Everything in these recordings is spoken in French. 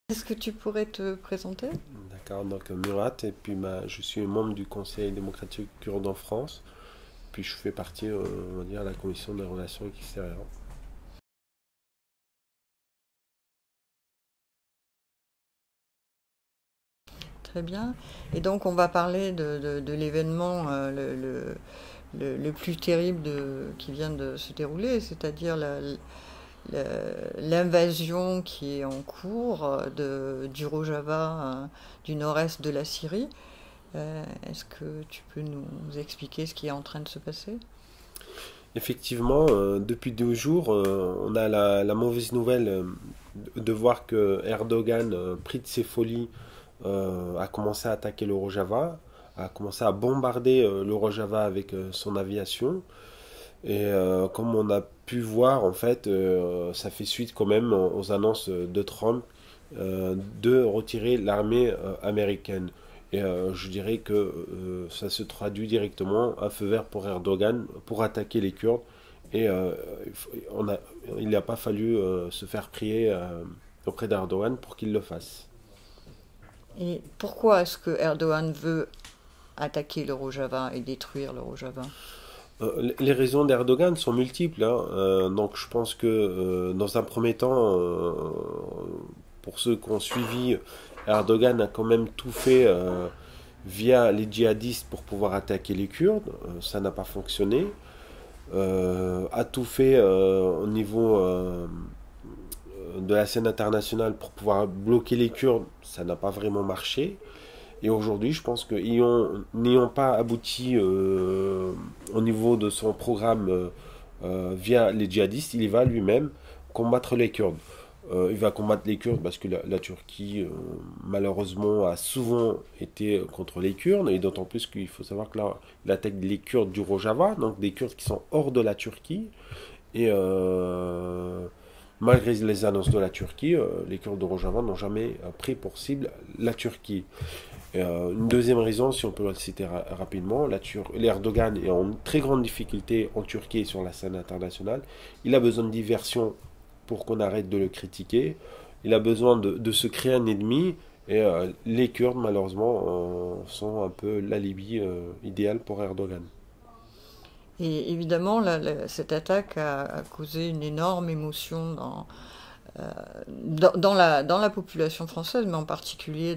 Est-ce que tu pourrais te présenter? D'accord, donc Murat, et puis je suis membre du Conseil démocratique kurde en France, puis je fais partie, on va dire, de la commission des relations extérieures. Très bien. Et donc, on va parler de l'événement le plus terrible qui vient de se dérouler, c'est-à-dire l'invasion qui est en cours du Rojava, du nord-est de la Syrie. Est-ce que tu peux nous expliquer ce qui est en train de se passer? Effectivement, depuis 2 jours, on a la mauvaise nouvelle de voir que Erdogan, pris de ses folies, a commencé à attaquer le Rojava, a commencé à bombarder le Rojava avec son aviation. Et comme on a pu voir, en fait, ça fait suite quand même aux annonces de Trump de retirer l'armée américaine. Et je dirais que ça se traduit directement un feu vert pour Erdogan pour attaquer les Kurdes. Et on a, il n'a pas fallu se faire prier auprès d'Erdogan pour qu'il le fasse. Et pourquoi est-ce que Erdogan veut attaquer le Rojava et détruire le Rojava? Les raisons d'Erdogan sont multiples, hein. Donc je pense que dans un premier temps, pour ceux qui ont suivi, Erdogan a quand même tout fait via les djihadistes pour pouvoir attaquer les Kurdes. Ça n'a pas fonctionné. A tout fait au niveau de la scène internationale pour pouvoir bloquer les Kurdes. Ça n'a pas vraiment marché. Et aujourd'hui, je pense n'ayant pas abouti au niveau de son programme via les djihadistes, il va lui-même combattre les Kurdes. Il va combattre les Kurdes parce que la Turquie, malheureusement, a souvent été contre les Kurdes, et d'autant plus qu'il faut savoir que là, il attaque les Kurdes du Rojava, donc des Kurdes qui sont hors de la Turquie. Et malgré les annonces de la Turquie, les Kurdes de Rojava n'ont jamais pris pour cible la Turquie. Une deuxième raison, si on peut la citer rapidement, l'Erdogan est en très grande difficulté en Turquie et sur la scène internationale. Il a besoin de diversion pour qu'on arrête de le critiquer. Il a besoin de se créer un ennemi. Et les Kurdes, malheureusement, sont un peu l'alibi idéal pour Erdogan. Et évidemment, cette attaque a causé une énorme émotion dans la population française, mais en particulier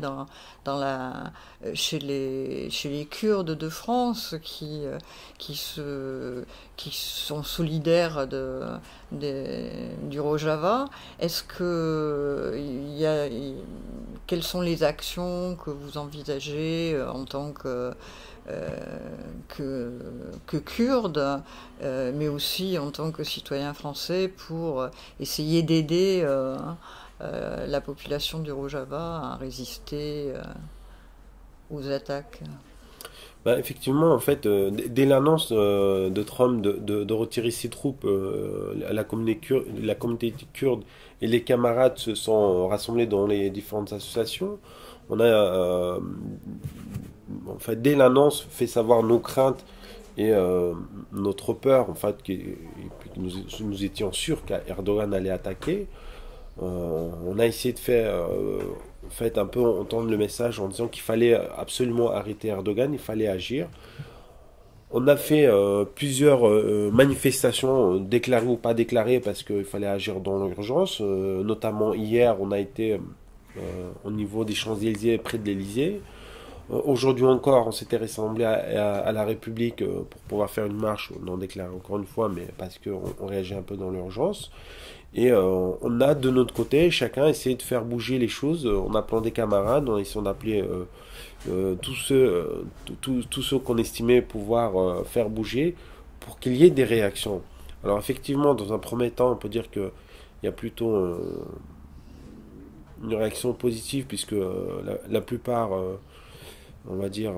chez les Kurdes de France qui, se, qui sont solidaires du Rojava. Est-ce que quelles sont les actions que vous envisagez en tant euh, que, que kurde, mais aussi en tant que citoyen français pour essayer d'aider la population du Rojava à résister aux attaques? Bah, effectivement, en fait, dès l'annonce de Trump de retirer ses troupes, la communauté kurde et les camarades se sont rassemblés dans les différentes associations. On a, en fait, dès l'annonce, fait savoir nos craintes et notre peur, en fait, que nous étions sûrs qu'Erdogan allait attaquer. On a essayé de faire, en fait, un peu entendre le message en disant qu'il fallait absolument arrêter Erdogan, il fallait agir. On a fait plusieurs manifestations, déclarées ou pas déclarées, parce qu'il fallait agir dans l'urgence. Notamment hier, on a été au niveau des Champs-Élysées, près de l'Élysée. Aujourd'hui encore, on s'était rassemblé à la République pour pouvoir faire une marche, non déclarée encore une fois, mais parce qu'on réagit un peu dans l'urgence. Et on a de notre côté, chacun essayé de faire bouger les choses en appelant des camarades, en essayant d'appeler tous ceux qu'on estimait pouvoir faire bouger pour qu'il y ait des réactions. Alors effectivement, dans un premier temps, on peut dire qu'il y a plutôt une réaction positive puisque la plupart, on va dire,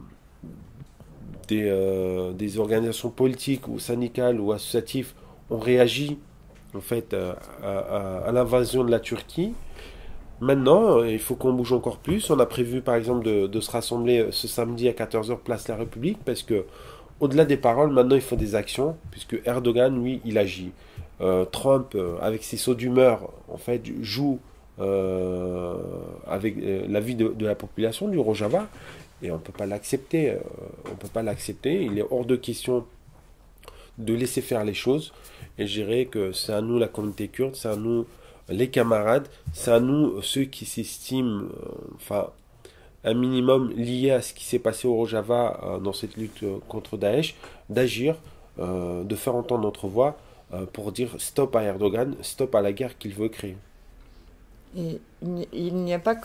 des organisations politiques ou syndicales ou associatives ont réagi en fait à l'invasion de la Turquie. Maintenant, il faut qu'on bouge encore plus. On a prévu par exemple de se rassembler ce samedi à 14 h place de la République parce que au-delà des paroles, maintenant il faut des actions puisque Erdogan, lui, il agit. Trump, avec ses sauts d'humeur, en fait, joue avec la vie de la population du Rojava, et on ne peut pas l'accepter. On peut pas l'accepter. Il est hors de question de laisser faire les choses. Et je dirais que c'est à nous, la communauté kurde, c'est à nous, les camarades, c'est à nous, ceux qui s'estiment, enfin, un minimum lié à ce qui s'est passé au Rojava dans cette lutte contre Daesh, d'agir, de faire entendre notre voix pour dire stop à Erdogan, stop à la guerre qu'il veut créer. Et il n'y a pas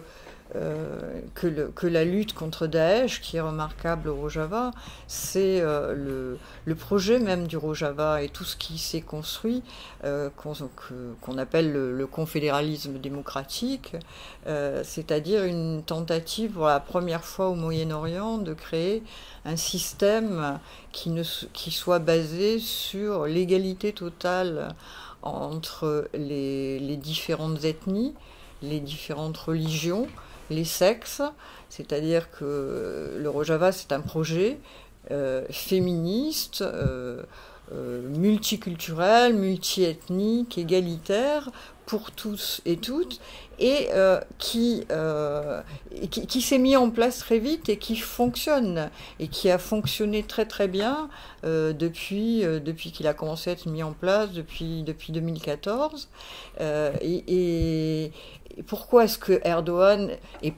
que la lutte contre Daesh qui est remarquable au Rojava, c'est le projet même du Rojava et tout ce qui s'est construit, qu'on appelle le confédéralisme démocratique, c'est-à-dire une tentative pour la première fois au Moyen-Orient de créer un système qui soit basé sur l'égalité totale entre les différentes ethnies, les différentes religions, les sexes, c'est-à-dire que le Rojava c'est un projet féministe, multiculturel, multiethnique, égalitaire pour tous et toutes, et qui s'est mis en place très vite et qui fonctionne, et qui a fonctionné très très bien depuis qu'il a commencé à être mis en place, depuis 2014. Et pourquoi est-ce que Erdogan est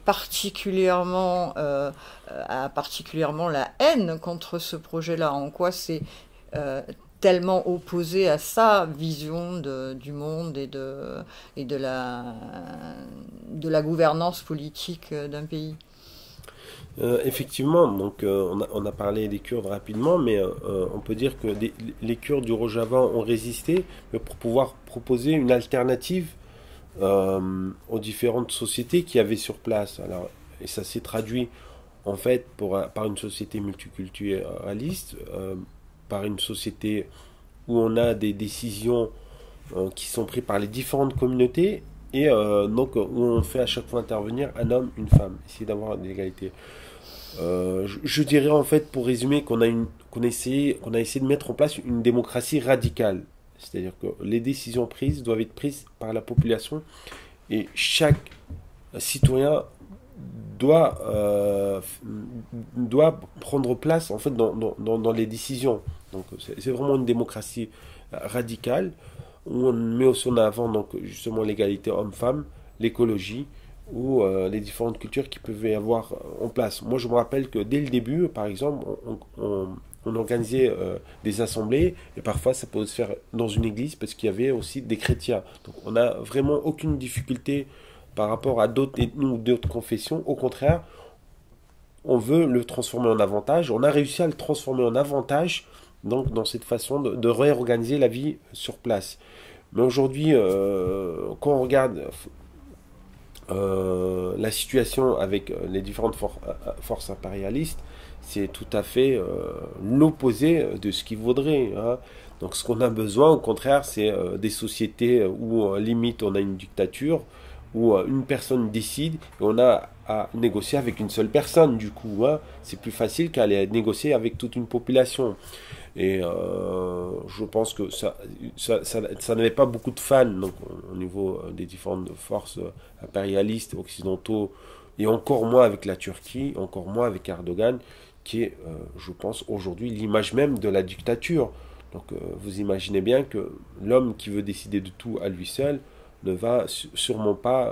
a particulièrement la haine contre ce projet-là? En quoi c'est tellement opposé à sa vision du monde et de la gouvernance politique d'un pays? Effectivement, donc on a parlé des Kurdes rapidement, mais on peut dire que les Kurdes du Rojava ont résisté pour pouvoir proposer une alternative aux différentes sociétés qu'il y avait sur place. Alors, et ça s'est traduit en fait par une société multiculturaliste, par une société où on a des décisions qui sont prises par les différentes communautés et donc où on fait à chaque fois intervenir un homme, une femme, essayer d'avoir de l'égalité. Je dirais en fait, pour résumer, qu'on a essayé de mettre en place une démocratie radicale. C'est-à-dire que les décisions prises doivent être prises par la population et chaque citoyen doit prendre place en fait dans les décisions. Donc c'est vraiment une démocratie radicale où on met aussi en avant donc justement l'égalité homme-femme, l'écologie ou les différentes cultures qui peuvent y avoir en place. Moi je me rappelle que dès le début, par exemple, on organisait des assemblées et parfois ça pouvait se faire dans une église parce qu'il y avait aussi des chrétiens. Donc on n'a vraiment aucune difficulté par rapport à d'autres ethnies ou d'autres confessions. Au contraire, on veut le transformer en avantage. On a réussi à le transformer en avantage donc dans cette façon de réorganiser la vie sur place. Mais aujourd'hui, quand on regarde la situation avec les différentes forces impérialistes, c'est tout à fait l'opposé de ce qu'ils voudraient. Hein. Donc ce qu'on a besoin, au contraire, c'est des sociétés où limite on a une dictature, où une personne décide et on a à négocier avec une seule personne. Du coup, hein. C'est plus facile qu'aller négocier avec toute une population. Et je pense que ça n'avait pas beaucoup de fans donc, au niveau des différentes forces impérialistes occidentaux, et encore moins avec la Turquie, encore moins avec Erdogan, qui est, je pense, aujourd'hui l'image même de la dictature. Donc vous imaginez bien que l'homme qui veut décider de tout à lui seul ne va sûrement pas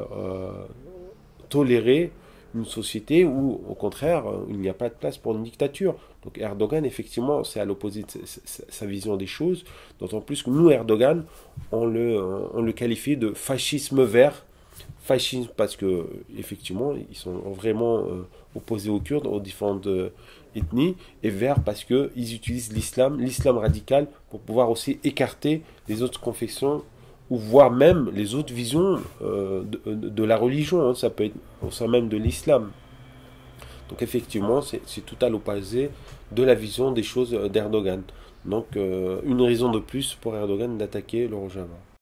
tolérer une société où, au contraire, il n'y a pas de place pour une dictature. Donc Erdogan, effectivement, c'est à l'opposé de sa vision des choses, d'autant plus que nous, Erdogan, on le qualifie de fascisme vert. Fascisme parce que, effectivement, ils sont vraiment opposés aux Kurdes, aux différentes ethnies, et vert parce qu'ils utilisent l'islam radical, pour pouvoir aussi écarter les autres confessions ou voire même les autres visions de la religion, hein, ça peut être au sein même de l'islam. Donc effectivement, c'est tout à l'opposé de la vision des choses d'Erdogan. Donc une raison de plus pour Erdogan d'attaquer le Rojava.